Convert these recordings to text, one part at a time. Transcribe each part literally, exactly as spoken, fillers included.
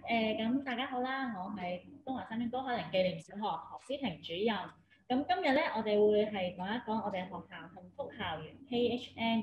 誒咁大家好啦，我係東華三院高海寧紀念小學何詩婷主任。咁今日咧，我哋會係講一講我哋學校幸福校園 K H N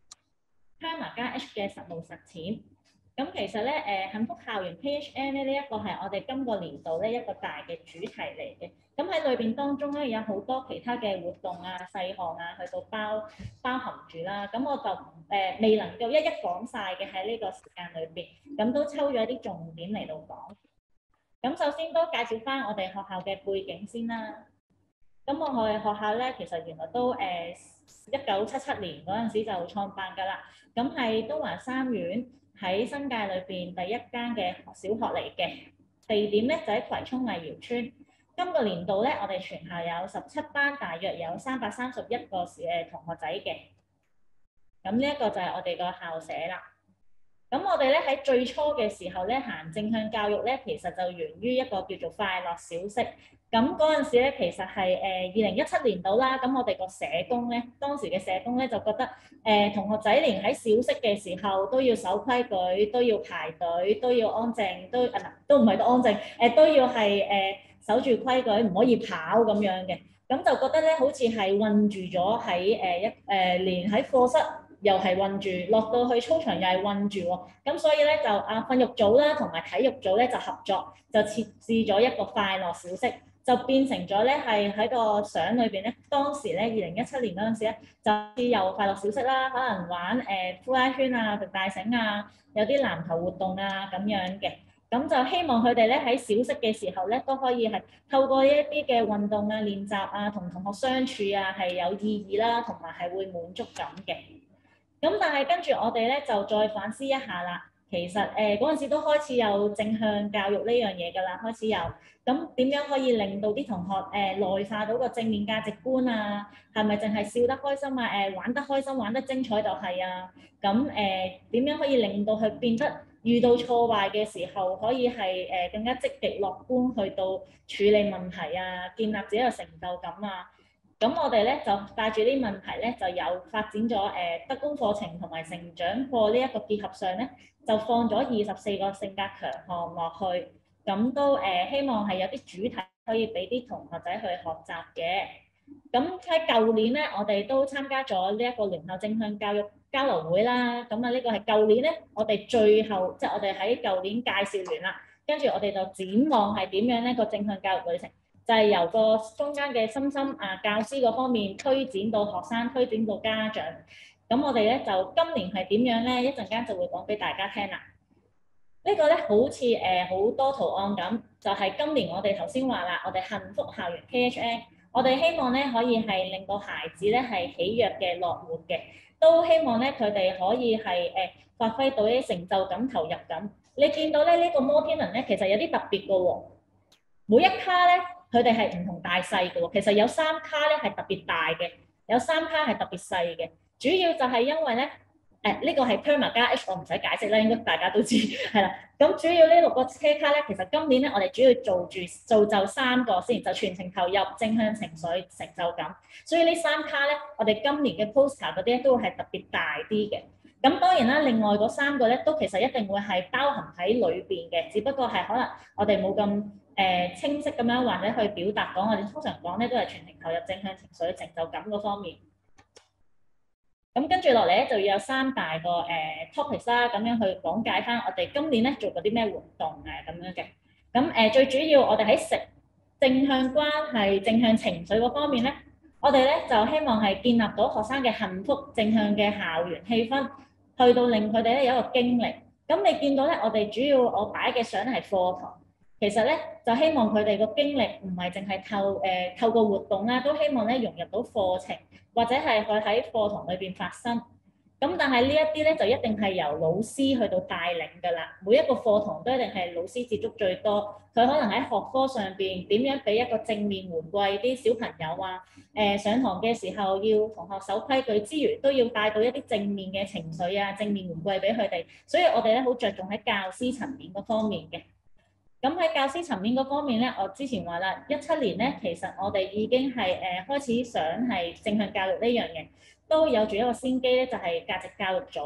PERMA 加 H 嘅實務實踐。咁其實咧，誒幸福校園 K H N 咧呢一個係我哋今個年度咧一個大嘅主題嚟嘅。咁喺裏邊當中咧有好多其他嘅活動啊、細項啊，去到包包含住啦。咁我就誒、呃、未能夠一一講晒嘅喺呢個時間裏邊，咁都抽咗一啲重點嚟到講。咁首先都介紹翻我哋學校嘅背景先啦。咁我哋學校咧，其實原來都誒一九七七年嗰陣時就創辦㗎啦。咁係東華三院喺新界裏邊第一間嘅小學嚟嘅，地點咧就喺葵涌藝瑤村。今個年度咧，我哋全校有十七班，大約有三百三十一個誒同學仔嘅。咁呢一個就係我哋個校舍啦。咁我哋咧喺最初嘅時候咧，行正向教育咧，其實就源於一個叫做快樂小息。咁嗰陣時咧，其實係誒二零一七年度啦。咁我哋個社工咧，當時嘅社工咧就覺得誒、呃、同學仔連喺小息嘅時候都要守規矩，都要排隊，都要安靜，都啊都唔係都安靜，誒、呃、都要係誒、呃、守住規矩，唔可以跑咁樣嘅。咁就覺得咧，好似係困住咗喺誒一誒、呃、連喺課室。又係韞住，落到去操場又係韞住喎，咁所以咧就啊訓育組啦同埋體育組咧就合作，就設置咗一個快樂小息，就變成咗咧係喺個相裏邊咧，當時咧二零一七年嗰陣時咧就有快樂小息啦，可能玩誒呼啦圈啊、跳大繩啊，有啲籃球活動啊咁樣嘅，咁就希望佢哋咧喺小息嘅時候咧都可以係透過一啲嘅運動啊、練習啊，同同學相處啊係有意義啦，同埋係會滿足感嘅。咁但係跟住我哋咧就再反思一下啦。其實誒嗰陣時都開始有正向教育呢樣嘢㗎啦，開始有。咁點樣可以令到啲同學誒、呃、內化到個正面價值觀啊？係咪淨係笑得開心啊？誒、呃、玩得開心、玩得精彩就係啊？咁誒點樣可以令到佢變得遇到挫敗嘅時候可以係誒、呃、更加積極樂觀去到處理問題啊，建立自己嘅成就感啊？咁我哋咧就帶住啲問題咧，就有發展咗誒德工課程同埋成長課呢一個結合上咧，就放咗二十四個性格強項落去，咁都誒、呃、希望係有啲主題可以俾啲同學仔去學習嘅。咁喺舊年咧，我哋都參加咗呢一個聯校正向教育交流會啦。咁啊，呢個係舊年咧，我哋最後即係、就是、我哋喺舊年介紹完啦，跟住我哋就展望係點樣咧個正向教育旅程。就係由個中間嘅深深啊教師嗰方面推展到學生，推展到家長。咁我哋咧就今年係點樣咧？一陣間就會講俾大家聽啦。這個、呢個咧好似誒好多圖案咁，就係、是、今年我哋頭先話啦，我哋幸福校園 K H N， 我哋希望咧可以係令到孩子咧係喜悅嘅、樂活嘅，都希望咧佢哋可以係誒、呃、發揮到啲成就感、投入感。你見到咧呢、這個摩天輪咧，其實有啲特別嘅喎，每一卡咧。佢哋係唔同大細嘅喎，其實有三卡咧係特別大嘅，有三卡係特別細嘅。主要就係因為咧，誒、呃、呢、這個係 PERMA 加 H， 我唔使解釋啦，應該大家都知係啦。咁主要呢六個車卡咧，其實今年咧我哋主要做住造就三個先，就全程投入、正向情緒、成就感。所以呢三卡咧，我哋今年嘅 poster 嗰啲咧都係特別大啲嘅。咁當然啦，另外嗰三個咧都其實一定會係包含喺裏邊嘅，只不過係可能我哋冇咁誒清晰咁樣或者去表達講，我哋通常講咧都係全程投入、正向情緒、成就感嗰方面。咁跟住落嚟咧就要有三大個誒、呃、topics 啦，咁樣去講解翻我哋今年咧做過啲咩活動啊咁樣嘅。咁誒、呃、最主要我哋喺食正向關係、正向情緒嗰方面咧，我哋咧就希望係建立到學生嘅幸福正向嘅校園氣氛。去到令佢哋咧有一個經歷，咁你見到咧，我哋主要我擺嘅相係課堂，其實咧就希望佢哋個經歷唔係淨係透誒、呃、透過活動啦，都希望咧融入到課程，或者係佢喺課堂裏邊發生。咁但係呢一啲咧就一定係由老師去到帶領㗎啦，每一個課堂都一定係老師接觸最多，佢可能喺學科上邊點樣俾一個正面回饋啲小朋友啊，誒、呃、上堂嘅時候要同學守規矩之餘，都要帶到一啲正面嘅情緒啊、正面回饋俾佢哋，所以我哋咧好着重喺教師層面嗰方面嘅。咁喺教師層面嗰方面咧，我之前話啦，一七年咧其實我哋已經係誒、呃、開始想係正向教育呢樣嘢。都有住一個先機咧，就係價值教育組。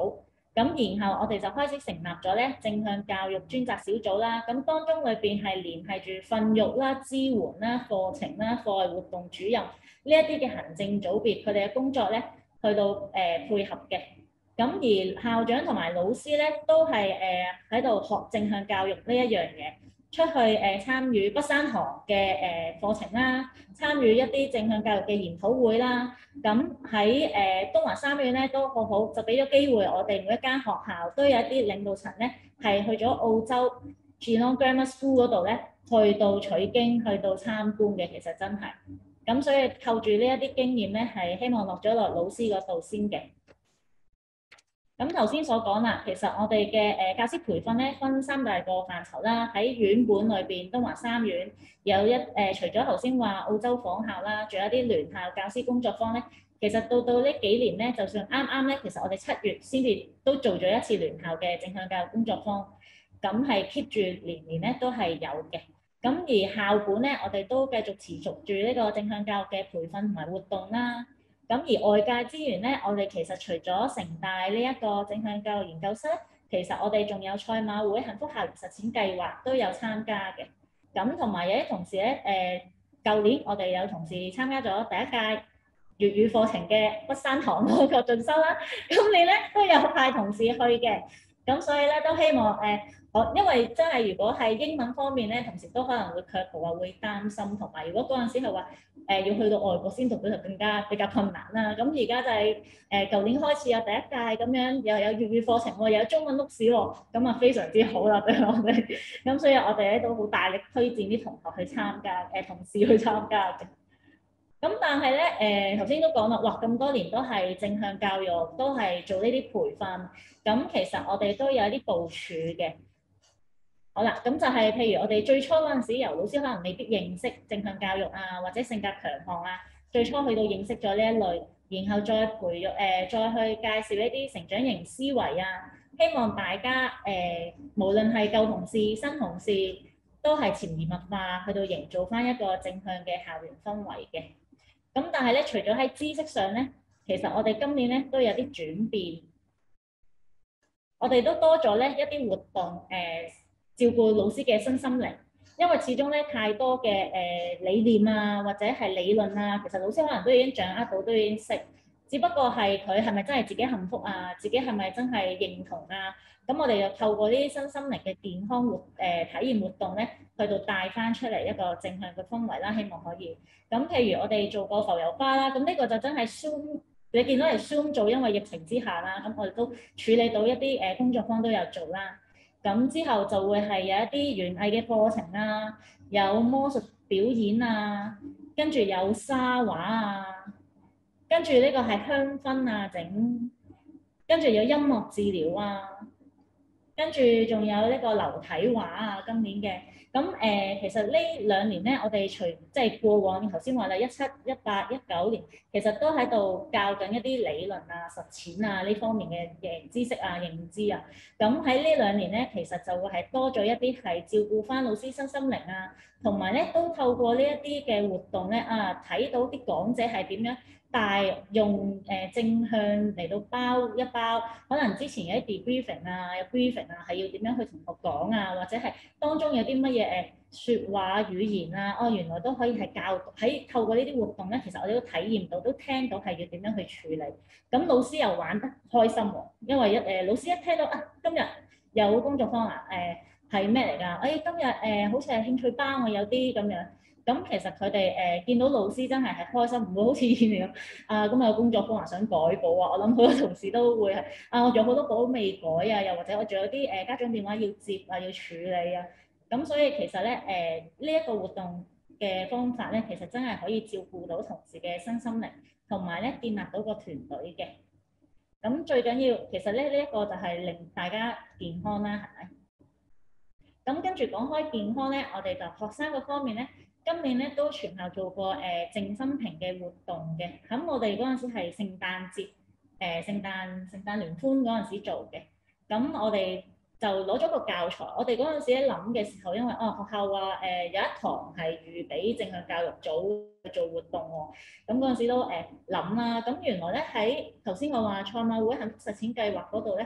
咁然後我哋就開始成立咗咧正向教育專責小組啦。咁當中裏邊係聯繫住訓育啦、支援啦、課程啦、課外活動主任呢一啲嘅行政組別，佢哋嘅工作咧去到誒、呃、配合嘅。咁而校長同埋老師咧都係誒喺度學正向教育呢一樣嘢，出去誒、呃、參與北山堂嘅誒課程啦，參與一啲正向教育嘅研討會啦。咁喺誒東華三院咧都好好，就俾咗機會我哋每一間學校都有一啲領導層咧係去咗澳洲 Geelong Grammar School 嗰度咧，去到取經，去到參觀嘅，其實真係。咁所以扣住呢一啲經驗咧，係希望落咗落老師嗰度先嘅。咁頭先所講啦，其實我哋嘅誒教師培訓咧分三大個範疇啦。喺院本裏邊，東華三院有一誒、呃，除咗頭先話澳洲訪校啦，仲有一啲聯校教師工作坊咧。其實到到呢幾年咧，就算啱啱咧，其實我哋七月先至都做咗一次聯校嘅正向教育工作坊，咁係 keep 住年年咧都係有嘅。咁而校本咧，我哋都繼續持續住呢個正向教育嘅培訓同埋活動啦。咁而外界資源咧，我哋其實除咗城大呢一個正向教育研究室，其實我哋仲有賽馬會幸福校園實踐計劃都有參加嘅。咁同埋有啲同事咧，誒舊年我哋有同事參加咗第一屆粵語課程嘅北山堂嗰個進修啦，今年咧都有派同事去嘅。咁所以咧都希望誒，我、呃、因為真係如果係英文方面咧，同時都可能會卻步啊，會擔心，同埋如果嗰陣時係話誒要去到外國先讀到就更加比較困難啦。咁而家就係誒舊年開始有第一屆咁樣，又有粵語課程喎，又有中文錄試喎，咁啊非常之好啦對我哋。咁所以我哋咧都好大力推薦啲同學去參加，誒、呃、同事去參加嘅。咁但係咧，誒頭先都講啦，哇咁多年都係正向教育，都係做呢啲培訓。咁其實我哋都有一啲部署嘅。好啦，咁就係譬如我哋最初嗰陣時，由老師可能未必認識正向教育啊，或者性格強項啊，最初去到認識咗呢一類，然後再培育誒、呃，再去介紹一啲成長型思維啊，希望大家誒、呃，無論係舊同事、新同事，都係潛移默化去到營造翻一個正向嘅校園氛圍嘅。咁但係咧，除咗喺知識上咧，其實我哋今年咧都有啲轉變，我哋都多咗咧一啲活動，誒、呃、照顧老師嘅身心靈，因為始終咧太多嘅誒、呃、理念啊，或者係理論啊，其實老師可能都已經掌握到，都已經識，只不過係佢係咪真係自己幸福啊，自己係咪真係認同啊？咁我哋又透過呢啲身心靈嘅健康活誒、呃、體驗活動咧，去到帶翻出嚟一個正向嘅氛圍啦，希望可以。咁譬如我哋做過浮遊花啦，咁呢個就真係 Zoom，你見到係 Zoom 做，因為疫情之下啦，咁我哋都處理到一啲誒工作坊都有做啦。咁之後就會係有一啲園藝嘅課程啦，有魔術表演啊，跟住有沙畫啊，跟住呢個係香薰啊整，跟住有音樂治療啊。跟住仲有呢個流體畫啊，今年嘅咁誒，其實呢兩年咧，我哋除即係過往頭先話啦，一七、一八、一九年，其實都喺度教緊一啲理論啊、實踐啊呢方面嘅嘅知識啊、認知啊。咁喺呢兩年咧，其實就會係多咗一啲係照顧翻老師身心靈啊，同埋咧都透過呢一啲嘅活動咧啊，睇到啲講者係點樣。但係用誒、呃、正向嚟到包一包，可能之前有啲 debriefing 啊，有 briefing 啊，係要點樣去同學講啊，或者係當中有啲乜嘢誒説話語言啊，哦原來都可以係教喺透過呢啲活動咧，其實我哋都體驗到，都聽到係要點樣去處理。咁老師又玩得開心喎，因為一誒、呃、老師一聽到啊，今日有工作坊啊，誒係咩嚟㗎？誒、哎、今日誒、呃、好似係興趣班喎，有啲咁樣。咁其實佢哋誒見到老師真係係開心，唔會好似以前咁啊。咁有工作坊話想改簿啊，我諗好多同事都會係啊，我仲有好多簿未改啊，又或者我仲有啲誒、呃、家長電話要接啊，要處理啊。咁所以其實咧誒呢一、呃這個活動嘅方法咧，其實真係可以照顧到同事嘅身心靈，同埋咧建立到個團隊嘅。咁最緊要其實咧呢一、這個就係令大家健康啦，係咪？咁跟住講開健康咧，我哋就學生嗰方面咧。今年咧都全校做過誒靜心屏嘅活動嘅，咁我哋嗰陣時係聖誕節誒、呃、聖誕聖誕聯歡嗰陣時做嘅，咁我哋就攞咗個教材，我哋嗰陣時咧諗嘅時候，因為哦學校話誒、呃、有一堂係預備正向教育組去做活動喎，咁嗰陣時都誒諗啦，咁原來咧喺頭先我話賽馬會幸福實踐計劃嗰度咧。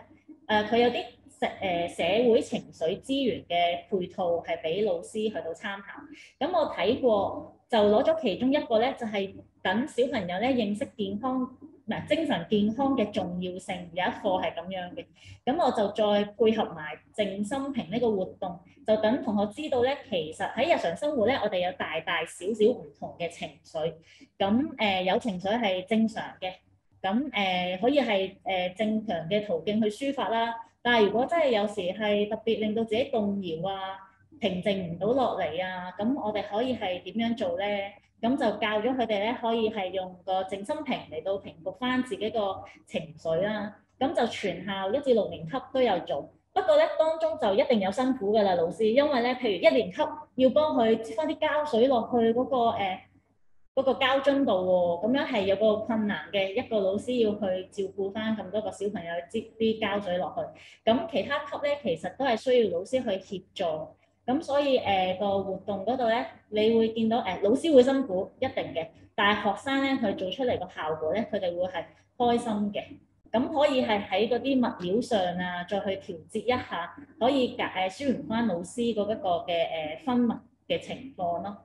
誒佢有啲社誒社會情緒資源嘅配套係俾老師去到參考。咁我睇過就攞咗其中一個咧，就係、是、等小朋友咧認識健康唔係精神健康嘅重要性，有一課係咁樣嘅。咁我就再配合埋靜心評呢個活動，就等同學知道咧，其實喺日常生活咧，我哋有大大小小唔同嘅情緒。咁誒、呃、有情緒係正常嘅。咁誒、呃、可以係誒、呃、正常嘅途徑去抒發啦，但係如果真係有時係特別令到自己動搖啊、平靜唔到落嚟啊，咁我哋可以係點樣做咧？咁就教咗佢哋咧，可以係用個靜心評嚟到平復翻自己個情緒啦。咁就全校一至六年級都有做，不過咧當中就一定有辛苦㗎啦，老師，因為咧譬如一年級要幫佢擠翻啲膠水落去嗰、嗰個誒。呃嗰個膠樽度喎，咁樣係有個困難嘅，一個老師要去照顧翻咁多個小朋友擠啲膠水落去。咁其他級咧，其實都係需要老師去協助。咁所以誒個、呃、活動嗰度咧，你會見到誒、呃、老師會辛苦一定嘅，但係學生咧佢做出嚟個效果咧，佢哋會係開心嘅。咁可以係喺嗰啲物料上啊，再去調節一下，可以誒、呃、舒緩翻老師嗰一個嘅誒分物嘅情況咯。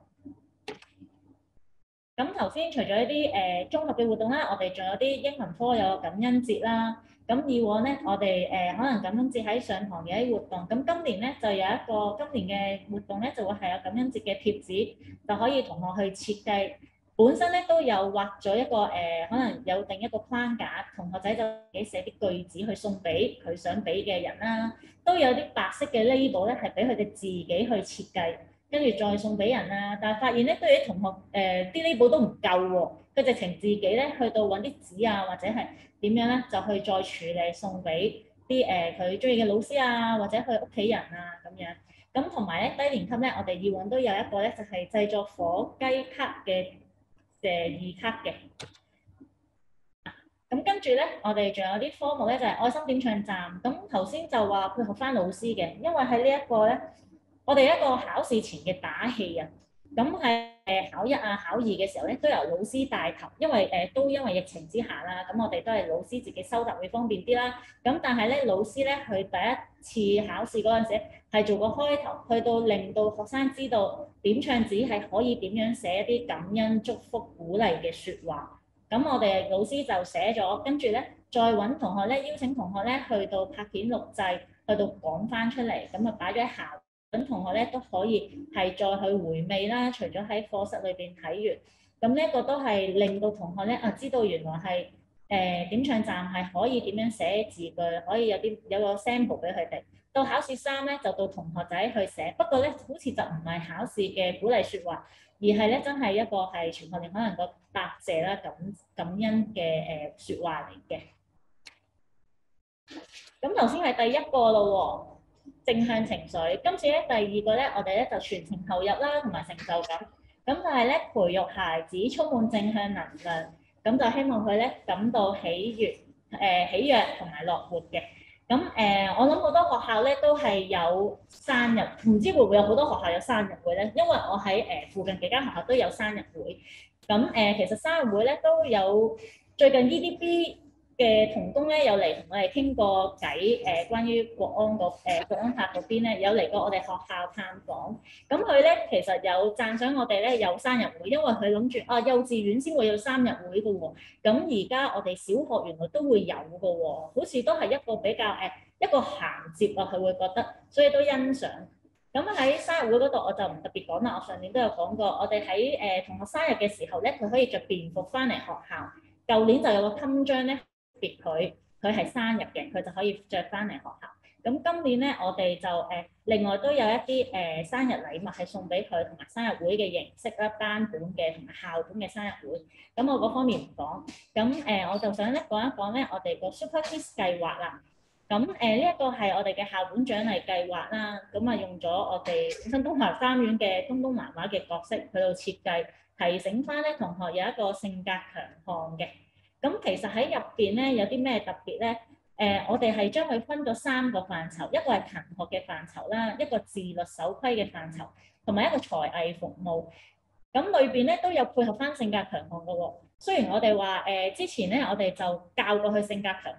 咁頭先除咗一啲誒、呃、綜合嘅活動啦，我哋仲有啲英文科有感恩節啦。咁以往咧，我哋誒、呃、可能感恩節喺上堂嘅一啲活動。咁今年咧就有一個今年嘅活動咧，就會係有感恩節嘅貼紙，就可以同學去設計。本身咧都有畫咗一個誒、呃，可能有定一個框架，同學仔就自己寫啲句子去送俾佢想俾嘅人啦。都有啲白色嘅 label 咧，係俾佢哋自己去設計。跟住再送俾人啦，但係發現咧，對於同學誒啲呢簿都唔夠喎，佢直情自己咧去到揾啲紙啊，或者係點樣咧，就去再處理送俾啲誒佢中意嘅老師啊，或者佢屋企人啊咁樣。咁同埋咧低年級咧，我哋以往都有一個咧，就係、是、製作火雞卡嘅誒二卡嘅。咁跟住咧，我哋仲有啲科目咧，就係、是、愛心點唱站。咁頭先就話配合翻老師嘅，因為喺呢一個咧。我哋一個考試前嘅打氣啊，咁喺誒考一啊考二嘅時候咧，都由老師帶頭，因為誒、呃、都因為疫情之下啦，咁我哋都係老師自己收集會方便啲啦。咁但係咧，老師咧佢第一次考試嗰陣時係做個開頭，去到令到學生知道點唱紙係可以點樣寫一啲感恩、祝福、鼓勵嘅説話。咁我哋老師就寫咗，跟住咧再揾同學咧，邀請同學咧去到拍片錄製，去到講翻出嚟，咁啊擺咗喺校。咁同學咧都可以係再去回味啦，除咗喺課室裏邊睇完，咁呢一個都係令到同學咧啊知道原來係誒、呃、點唱站係可以點樣寫字句，可以有啲有個 sample 俾佢哋。到考試三咧就到同學仔去寫，不過咧好似就唔係考試嘅鼓勵説話，而係咧真係一個係全學年可能個答謝啦、感感恩嘅誒説話嚟嘅。咁頭先係第一個咯喎。正向情緒，今次咧第二個咧，我哋咧就全程投入啦，同埋成就感。咁就係咧培育孩子充滿正向能量，咁就希望佢咧感到喜悅、誒、呃、喜悅同埋樂活嘅。咁誒、呃，我諗好多學校咧都係有生日，唔知會唔會有好多學校有生日會咧？因為我喺誒、呃、附近幾間學校都有生日會。咁誒、呃，其實生日會咧都有最近 E D B。嘅同工咧有嚟同我哋傾過偈，誒、呃、關於國安個誒、呃、國安法嗰邊咧有嚟過我哋學校探訪，咁佢咧其實有讚賞我哋咧有生日會，因為佢諗住啊幼稚園先會有生日會嘅喎，咁而家我哋小學原來都會有嘅喎，好似都係一個比較誒、呃、一個銜接啊，佢會覺得，所以都欣賞。咁喺生日會嗰度我就唔特別講啦，我上年都有講過，我哋喺誒同學生日嘅時候咧，佢可以着便服翻嚟學校，舊年就有個襟章咧。別佢，佢係生日嘅，佢就可以着翻嚟學校。咁今年咧，我哋就誒、呃、另外都有一啲誒、呃、生日禮物係送俾佢，同埋生日會嘅形式啦，班本嘅同埋校本嘅生日會。咁我嗰方面唔講。咁誒、呃，我就想咧講一講咧，我哋個 Super Kids 計劃啦。咁誒呢一個係我哋嘅校本獎勵計劃啦。咁啊用咗我哋本身東華三院嘅東東漫畫嘅角色去到設計，提醒翻咧同學有一個性格強項嘅。咁其實喺入邊咧有啲咩特別咧？誒、呃，我哋係將佢分咗三個範疇，一個係勤學嘅範疇啦，一個自律守規嘅範疇，同埋一個才藝服務。咁裏邊咧都有配合翻性格強項嘅喎。雖然我哋話誒之前咧我哋就教過佢性格強項，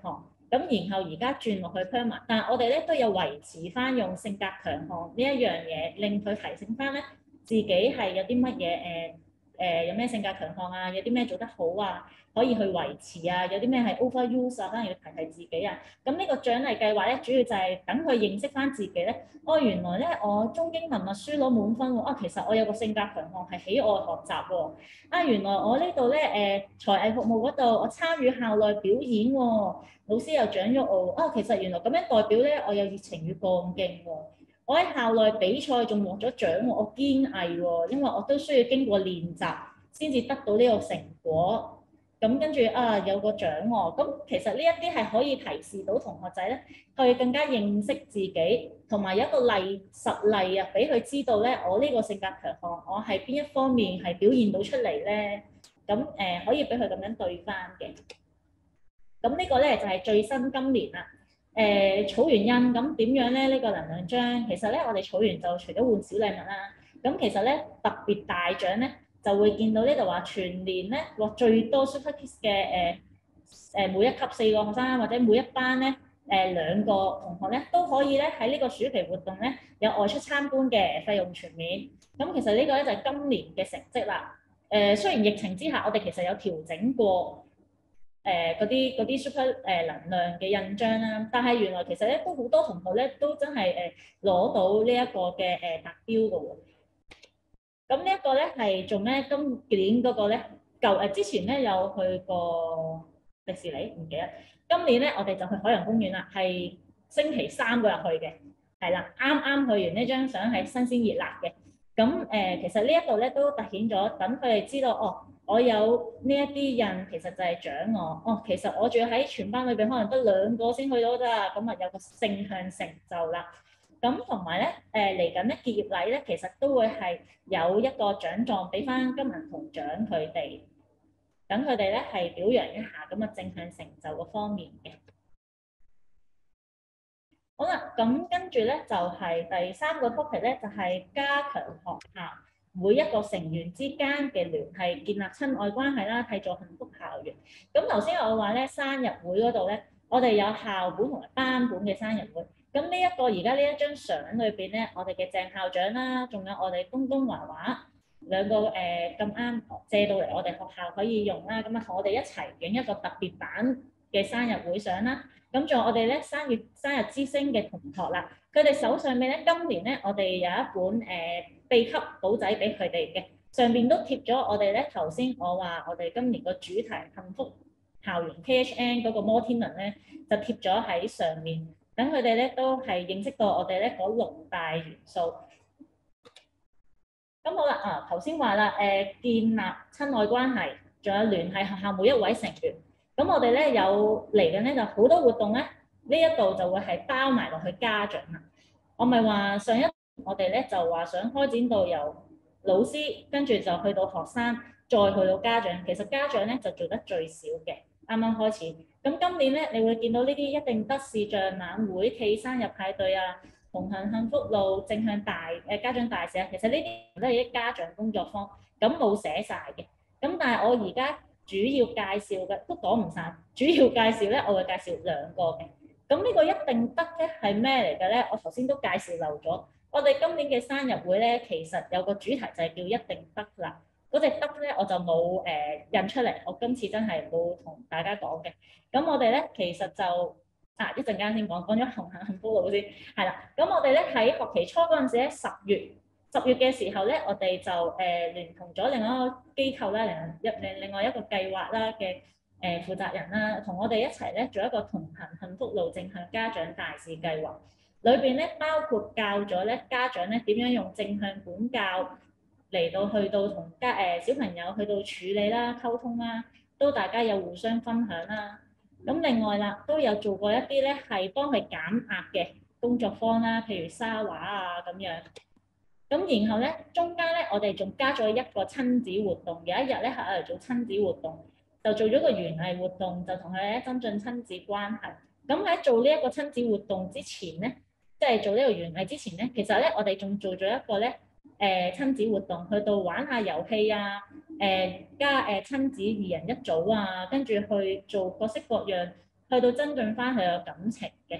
咁然後而家轉落去 perma，但係我哋咧都有維持翻用性格強項呢一樣嘢，令佢提醒翻咧自己係有啲乜嘢誒誒有咩性格強項啊，有啲咩做得好啊，可以去維持啊，有啲咩係 overuse 啊，可能要提提自己啊。咁呢個獎勵計劃咧，主要就係等佢認識翻自己咧。哦，原來咧我中英文默書攞滿分喎。啊，其實我有個性格強項係喜愛學習喎。啊，原來我呢度咧誒才藝服務嗰度我參與校內表演喎，老師又獎咗我。啊，其實原來咁樣代表咧我有熱情與幹勁喎。我喺校內比賽仲獲咗獎喎，我堅毅喎，因為我都需要經過練習先至得到呢個成果。咁跟住啊有個獎喎，咁其實呢一啲係可以提示到同學仔咧，去更加認識自己，同埋有一個例實例啊，俾佢知道咧，我呢個性格強項，我係邊一方面係表現到出嚟咧。咁誒、呃、可以俾佢咁樣對翻嘅。咁呢個咧就係、是、最新今年啦。誒、呃、儲完印咁點樣咧？呢、這個能量章其實咧，我哋儲完就除咗換小禮物啦。咁其實咧特別大獎咧，就會見到呢度話全年咧獲最多 Super Kids 嘅誒誒每一級四個學生，或者每一班咧誒、呃、兩個同學咧都可以咧喺呢個暑期活動咧有外出參觀嘅，費用全免。咁其實呢個咧就係、是、今年嘅成績啦。誒、呃、雖然疫情之下，我哋其實有調整過。誒嗰啲嗰啲 super 誒、呃、能量嘅印章啦，但係原來其實咧都好多同學咧都真係誒攞到呢一個嘅誒達標嘅喎。咁呢一個咧係做咩？今年嗰個咧舊誒之前咧有去過迪士尼，唔記得。今年咧我哋就去海洋公園啦，係星期三嗰日去嘅，係啦，啱啱去完呢張相係新鮮熱辣嘅。咁誒、呃、其實呢一度咧都凸顯咗，等佢哋知道哦。我有呢一啲印，其實就係獎我。哦，其實我仲要喺全班裏邊，可能得兩個先去到咋，咁啊有個正向成就啦。咁同埋咧，誒嚟緊咧結業禮咧，其實都會係有一個獎狀俾翻金銀銅獎佢哋，等佢哋咧係表揚一下咁啊正向成就個方面嘅。好啦，咁跟住咧就係、是、第三個 topic 咧，就係、是、加強學校每一個成員之間嘅聯繫，建立親愛關係啦，締造幸福校園。咁頭先我話咧，生日會嗰度咧，我哋有校本同埋班本嘅生日會。咁呢一個而家呢一張相裏邊咧，我哋嘅鄭校長啦，仲有我哋東東華華兩個誒咁啱借到嚟我哋學校可以用啦。咁啊，同我哋一齊影一個特別版嘅生日會相啦。咁仲有我哋咧生月生日之星嘅同學啦，佢哋手上面咧今年咧，我哋有一本誒。呃秘笈簿仔俾佢哋嘅，上邊都貼咗我哋咧頭先我話我哋今年個主題幸福校園 K H N 嗰個摩天輪咧，就貼咗喺上面，等佢哋咧都係認識到我哋咧嗰六大元素。咁好啦，啊頭先話啦，誒、呃、建立親愛關係，仲有聯繫學校每一位成員。咁我哋咧有嚟緊咧就好多活動咧，呢一度就會係包埋落去家長啦。我咪話上一我哋咧就話想開展到由老師跟住就去到學生，再去到家長。其實家長咧就做得最少嘅，啱啱開始。咁今年咧，你會見到呢啲一定得視像晚會、企生日派對啊、同行幸福路、正向大誒、呃、家長大使啊。其實呢啲都係啲家長工作坊，咁冇寫晒嘅。咁但係我而家主要介紹嘅都講唔晒，主要介紹咧我會介紹兩個嘅。咁呢個一定得咧係咩嚟嘅咧？我頭先都介紹漏咗。我哋今年嘅生日會咧，其實有個主題就係叫一定得啦。嗰隻得咧我就冇誒、呃、印出嚟，我今次真係冇同大家講嘅。咁我哋咧其實就啊一陣間先講，講咗同行幸福路先，係啦。咁我哋咧喺學期初嗰陣時咧，十月十月嘅時候咧，我哋就誒、呃、聯同咗另外一個機構啦，另另另外一個計劃啦嘅誒負責人啦，同我哋一齊咧做一個同行幸福路正向家長大使計劃。裏邊咧包括教咗咧家長咧點樣用正向管教嚟到去到同家誒、呃、小朋友去到處理啦、溝通啦，都大家有互相分享啦。咁另外啦，都有做過一啲咧係幫佢減壓嘅工作坊啦，譬如沙畫啊咁樣。咁然後咧中間咧我哋仲加咗一個親子活動，有一日咧係嚟做親子活動，就做咗個園藝活動，就同佢哋咧增進親子關係。咁喺做呢一個親子活動之前咧，即係做呢個園藝之前咧，其實咧我哋仲做咗一個咧誒、呃、親子活動，去到玩下遊戲啊，誒、呃、加誒、呃、親子二人一組啊，跟住去做各式各樣去到增進翻佢嘅感情嘅。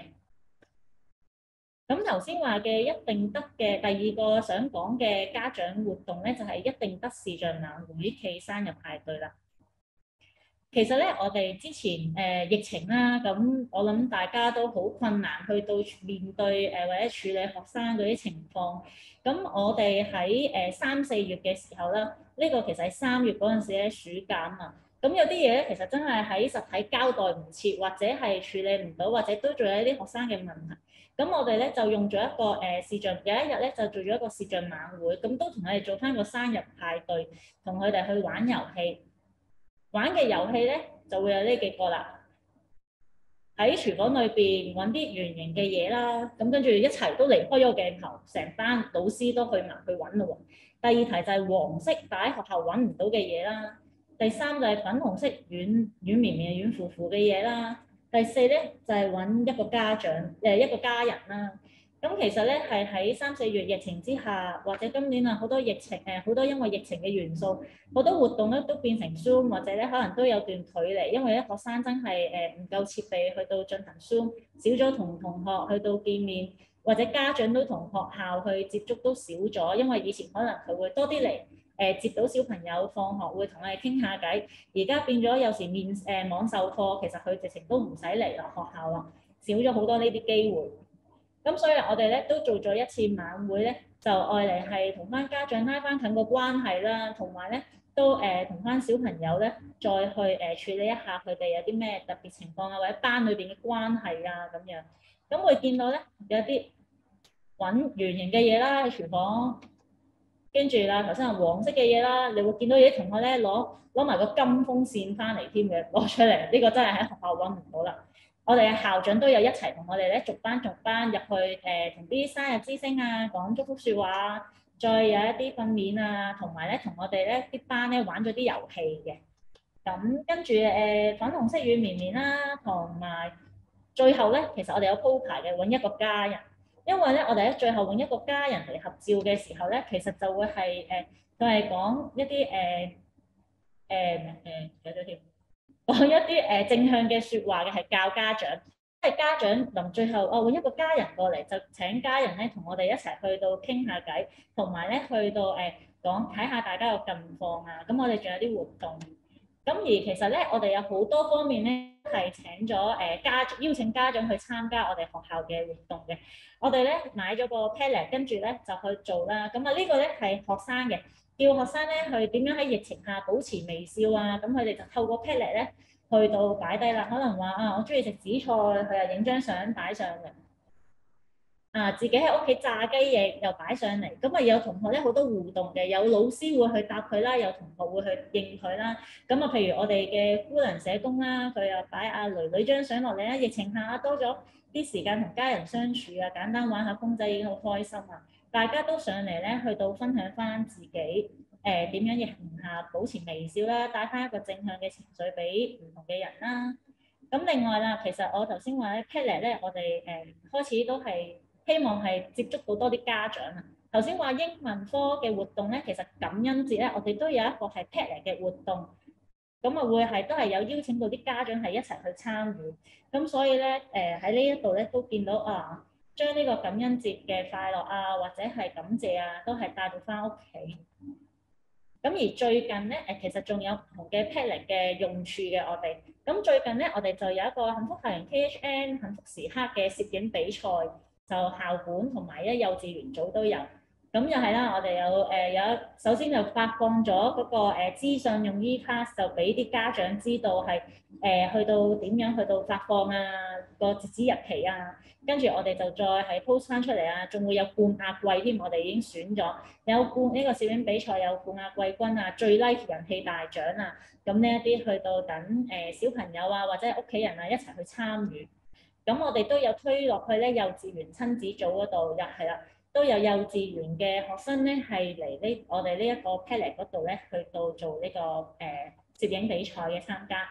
咁頭先話嘅一定得嘅第二個想講嘅家長活動咧，就係、是、一定得視像晚會暨生日派對啦。其實咧，我哋之前誒、呃、疫情啦，咁我諗大家都好困難去到面對誒、呃、或者處理學生嗰啲情況。咁我哋喺誒三四月嘅時候啦，呢、這個其實係三月嗰陣時咧暑假啊嘛。咁有啲嘢咧，其實真係喺實體交代唔切，或者係處理唔到，或者都仲有一啲學生嘅問題。咁我哋咧就用咗一個誒視像，有一日咧就做咗一個視像晚會，咁都同佢哋做翻個生日派對，同佢哋去玩遊戲。玩嘅遊戲咧就會有呢幾個啦，喺廚房裏邊揾啲圓形嘅嘢啦，咁跟住一齊都離開咗個鏡頭，成班老師都去埋去揾咯喎。第二題就係黃色但喺學校揾唔到嘅嘢啦。第三就係粉紅色軟軟綿綿、軟乎乎嘅嘢啦。第四咧就係揾一個家長誒一個家人啦。咁其實咧係喺三四月疫情之下，或者今年啊好多疫情誒好多因為疫情嘅元素，好多活動咧都變成 Zoom， 或者咧可能都有段距離，因為咧學生真係誒唔夠設備去到進行 Zoom，少咗同同學去到見面，或者家長都同學校去接觸都少咗，因為以前可能佢會多啲嚟誒接到小朋友放學會同我哋傾下偈，而家變咗有時面誒、呃、網授課，其實佢直情都唔使嚟啦學校啊，少咗好多呢啲機會。咁所以我哋咧都做咗一次晚會咧，就愛嚟係同翻家長拉翻近個關係啦，同埋咧都誒同翻小朋友咧再去誒、呃、處理一下佢哋有啲咩特別情況啊，或者班裏邊嘅關係啊咁樣。咁會見到咧有啲揾圓形嘅嘢啦喺廚房，跟住啦頭先係黃色嘅嘢啦，你會見到有啲同學咧攞攞埋個金風扇翻嚟添嘅，攞出嚟呢、這個真係喺學校揾唔到啦。我哋嘅校長都有一齊同我哋咧逐班逐班入去誒，同啲生日之星啊講祝福説話，再有一啲訓練啊，同埋咧同我哋咧啲班咧玩咗啲遊戲嘅。咁跟住誒粉紅色軟綿綿啦，同埋最後咧，其實我哋有鋪排嘅揾一個家人，因為咧我哋喺最後揾一個家人嚟合照嘅時候咧，其實就會係誒佢係講一啲誒誒誒有咗條。講一啲誒正向嘅説話嘅係教家長，即係家長臨最後哦揾一個家人過嚟，就請家人咧同我哋一齊去到傾下偈，同埋咧去到誒講睇下大家嘅近況啊。咁我哋仲有啲活動，咁而其實咧我哋有好多方面咧係請咗誒家邀請家長去參加我哋學校嘅活動嘅。我哋咧買咗個 Padlet，跟住咧就去做啦。咁啊呢個咧係學生嘅。叫學生咧去點樣喺疫情下保持微笑啊！咁佢哋就透過 Padlet 咧去到擺低啦。可能話啊，我中意食紫菜，佢又影張相擺上嚟。啊，自己喺屋企炸雞翼又擺上嚟。咁啊有同學咧好多互動嘅，有老師會去答佢啦，有同學會去應佢啦。咁啊，譬如我哋嘅姑娘社工啦，佢又擺阿女女張相落嚟啦。疫情下多咗啲時間同家人相處啊，簡單玩下公仔已經好開心啊！大家都上嚟咧，去到分享翻自己誒點、呃、樣疫情下保持微笑啦，帶翻一個正向嘅情緒俾唔同嘅人啦。咁另外啦，其實我頭先話咧 Padlet 咧，我哋誒、呃、開始都係希望係接觸到多啲家長啊。頭先話英文科嘅活動咧，其實感恩節咧，我哋都有一個係 Padlet 嘅活動，咁啊會係都係有邀請到啲家長係一齊去參與。咁所以咧誒喺呢一度咧都見到啊。將呢個感恩節嘅快樂啊，或者係感謝啊，都係帶到翻屋企。咁而最近咧，誒其實仲有唔同嘅 Padlet 嘅用處嘅，我哋。咁最近咧，我哋就有一個幸福校園 K H N 幸福時刻嘅攝影比賽，就校本同埋一幼稚園組都有。咁又係啦，我哋有誒有首先就發放咗嗰個誒資訊用 ePass 就俾啲家長知道係誒去到點樣去到發放啊，個截止日期啊，跟住我哋就再係 post 翻出嚟啊，仲會有冠亞季添，我哋已經選咗有冠呢個攝影比賽有冠亞季軍啊，最 like 人氣大獎啊，咁呢一啲去到等誒小朋友啊或者係屋企人啊一齊去參與。咁我哋都有推落去咧幼稚園親子組嗰度，又係啦。都有幼稚園嘅學生咧，係嚟呢我哋呢一個 Padlet 嗰度咧，去到做呢、這個誒、呃、攝影比賽嘅參加。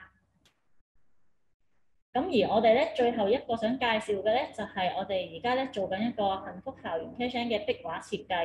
咁而我哋咧最後一個想介紹嘅咧，就係、是、我哋而家咧做緊一個幸福校園 K H N 嘅壁畫設計。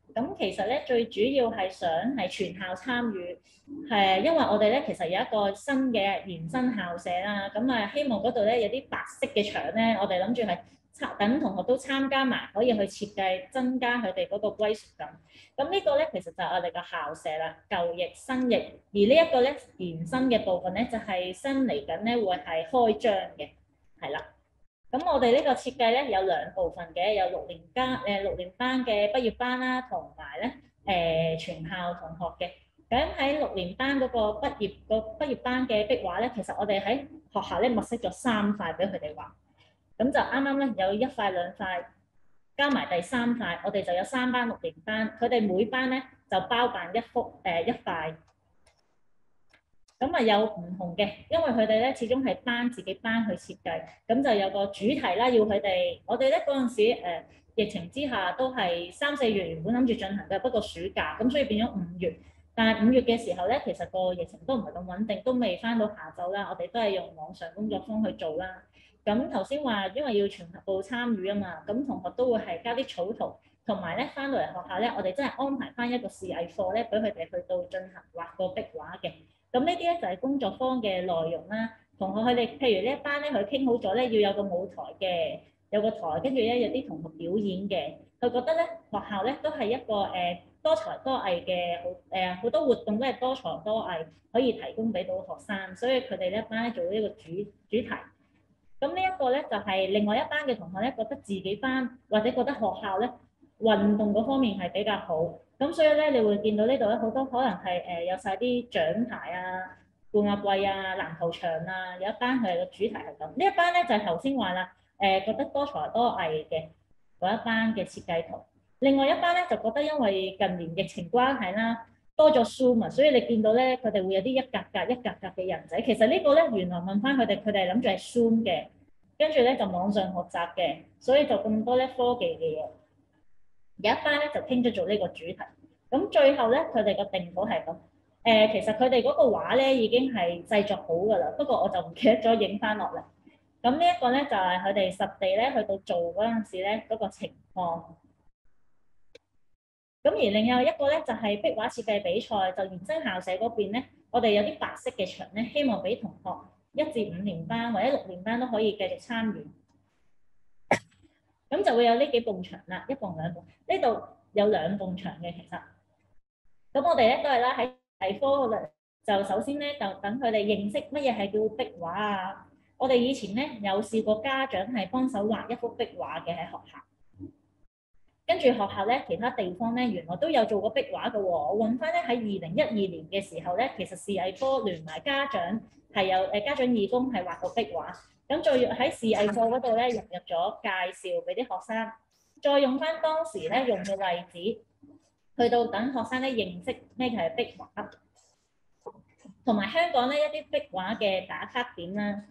咁其實咧最主要係想係全校參與，係因為我哋咧其實有一個新嘅延伸校舍啦，咁啊希望嗰度咧有啲白色嘅牆咧，我哋諗住係參等同學都參加埋，可以去設計，增加佢哋嗰個歸屬感。咁呢個咧其實就係我哋嘅校舍啦，舊翼新翼，而呢一個咧延伸嘅部分咧就係新嚟緊咧會係開張嘅，係啦。咁我哋呢個設計咧有兩部分嘅，有六年班誒六年班嘅畢業班啦，同埋咧誒全校同學嘅。咁喺六年班嗰個畢業個畢業班嘅壁畫咧，其實我哋喺學校咧物色咗三塊俾佢哋畫，咁就啱啱咧有一塊兩塊，加埋第三塊，我哋就有三班六年班，佢哋每班咧就包辦一幅誒、呃、一塊。咁啊有唔同嘅，因為佢哋咧始終係班自己班去設計，咁就有個主題啦，要佢哋。我哋咧嗰陣時、呃、疫情之下都係三四月原本諗住進行嘅，不過暑假咁所以變咗五月。但係五月嘅時候咧，其實個疫情都唔係咁穩定，都未翻到下晝啦。我哋都係用網上工作坊去做啦。咁頭先話因為要全部參與啊嘛，咁同學都會係交啲草圖，同埋咧翻到嚟學校咧，我哋真係安排翻一個視藝課咧，俾佢哋去到進行畫個壁畫嘅。咁呢啲咧就係工作坊嘅內容啦。同學佢哋譬如呢一班咧，佢傾好咗咧要有個舞台嘅，有個台，跟住咧有啲同學表演嘅。佢覺得咧學校咧都係一個誒、呃、多才多藝嘅好誒好多活動都係多才多藝可以提供俾到學生，所以佢哋呢一班咧做呢個主主題。咁呢一個咧就係、是、另外一班嘅同學咧覺得自己班或者覺得學校咧運動嗰方面係比較好。咁所以咧，你會見到呢度咧好多可能係誒、呃、有晒啲獎牌啊、冠亞季啊、籃球場啊，有一班佢哋嘅主題係咁。呢一班咧就係頭先話啦，誒、呃、覺得多才多藝嘅嗰一班嘅設計圖。另外一班咧就覺得因為近年疫情關係啦，多咗 Zoom 啊，所以你見到咧佢哋會有啲一格格一格格嘅人仔。其實呢個咧原來問翻佢哋，佢哋諗住係 Zoom 嘅，跟住咧就網上學習嘅，所以就咁多咧科技嘅嘢。有一班咧就傾咗做呢個主題，咁最後咧佢哋個定稿係咁，誒、呃、其實佢哋嗰個畫咧已經係製作好㗎啦，不過我就唔記得咗影翻落嚟。咁呢一個咧就係佢哋實地咧去到做嗰陣時咧嗰個情況。咁而另外一個咧就係、是、壁畫設計比賽，就延伸校舍嗰邊咧，我哋有啲白色嘅牆咧，希望俾同學一至五年班或者六年班都可以繼續參與。咁就會有呢幾埲牆啦，一埲兩埲，呢度有兩埲牆嘅其實。咁我哋咧都係啦，喺藝科嗰度就首先咧就等佢哋認識乜嘢係叫壁畫啊。我哋以前咧有試過家長係幫手畫一幅壁畫嘅喺學校，跟住學校咧其他地方咧原來都有做過壁畫嘅喎。我揾翻咧喺二零一二年嘅時候咧，其實視藝科聯埋家長係有誒家長義工係畫過壁畫。咁再喺視藝課嗰度咧融入咗介紹俾啲學生，再用翻當時咧用嘅例子，去到等學生咧認識咩係壁畫，同埋香港咧一啲壁畫嘅打卡點啦。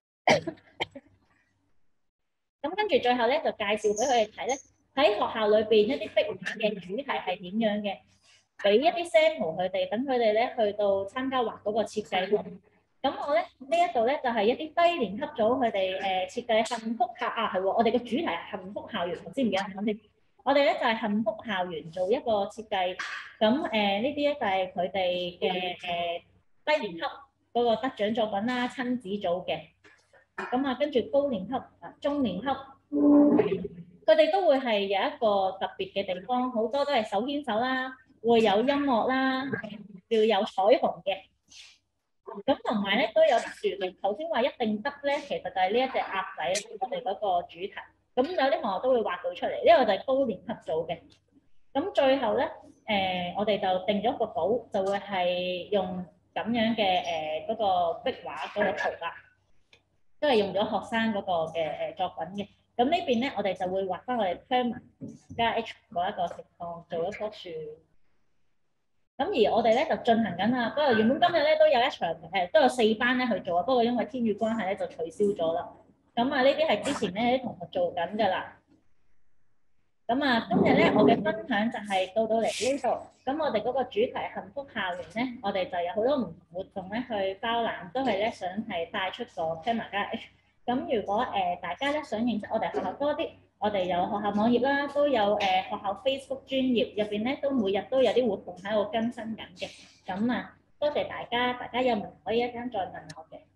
咁跟住最後咧就介紹俾佢哋睇咧，喺學校裏邊一啲壁畫嘅主題係點樣嘅，俾一啲 sample 佢哋，等佢哋咧去到參加畫嗰個設計圖。咁我咧呢一度咧就係一啲低年級組佢哋誒設計幸福校啊，係喎，我哋嘅主題係幸福校園，知唔記得？我哋我哋咧就係幸福校園做一個設計。咁誒呢啲咧就係佢哋嘅誒低年級嗰個得獎作品啦，親子組嘅。咁啊，跟住高年級啊、中年級，佢哋都會係有一個特別嘅地方，好多都係手牽手啦，會有音樂啦，要有彩虹嘅。咁同埋咧都有樹嘅，頭先話一定得咧，其實就係呢一隻鴨仔，我哋嗰個主題。咁有啲同學都會畫到出嚟，呢個就係高年級組嘅。咁最後咧，誒、呃、我哋就定咗個稿，就會係用咁樣嘅誒嗰個壁畫嗰個圖啦，都係用咗學生嗰個嘅誒作品嘅。咁呢邊咧，我哋就會畫翻我哋 Perma 加 H 嗰一個情況，做一棵樹。咁而我哋咧就進行緊啦，不過原本今日咧都有一場誒、呃，都有四班咧去做啊，不過因為天雨關係咧就取消咗啦。咁啊，呢啲係之前咧啲同學做緊㗎啦。咁啊，今日咧我嘅分享就係到到嚟呢度。咁我哋嗰個主題幸福校園咧，我哋就有好多唔同活動咧去包攬，都係咧想係帶出個 Perma 加 H。咁如果誒、呃、大家咧想認識我哋學校多啲， 我哋有學校網頁啦，都有誒、呃、學校 Facebook 專頁入邊咧，都每日都有啲活動喺度更新緊嘅。咁啊，多謝大家，大家有問可以一陣再問我嘅。